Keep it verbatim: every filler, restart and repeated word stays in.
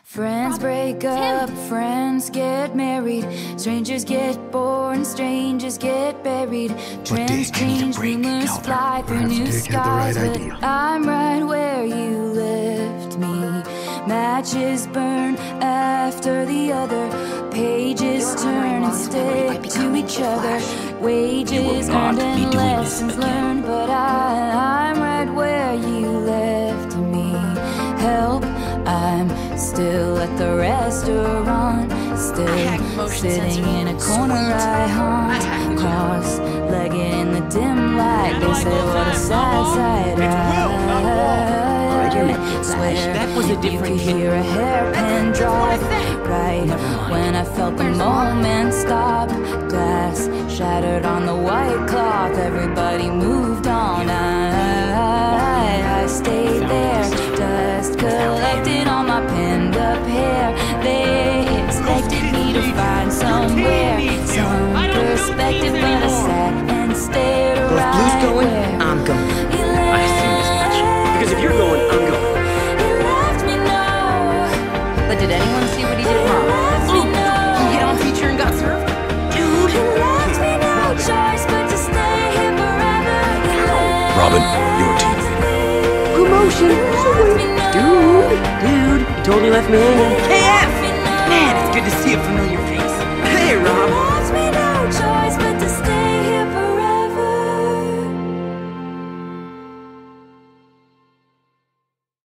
Friends break up, friends get married, strangers get born, strangers get buried. Trends change, rumors fly through new skies, but I'm right where you left me. Matches burn after the other, pages turn and stick to each other. Wages earned and lessons learned, but I, I'm right where you left me. Help, I'm still at the restaurant, still sitting in a corner I haunt. Cross-legged in the dim light, they say what a sad sight. I swear that was a you different could hear a hairpin drop right when I felt the moment stop. Glass shattered on the white cloth, everybody moved on. I, I stayed there, dust collected on my pinned up hair. They expected me to find somewhere some perspective, but I sat and stared Well, if right Blue's going, where I'm going. you I assume as much. Because if you're going, I'm going. left me now. But did anyone see what he did wrong? Blue, he hit on feature and got served? Dude! Left me no choice but to stay here forever. Robin, your team. Promotion! Dude! Dude! You totally left me hanging.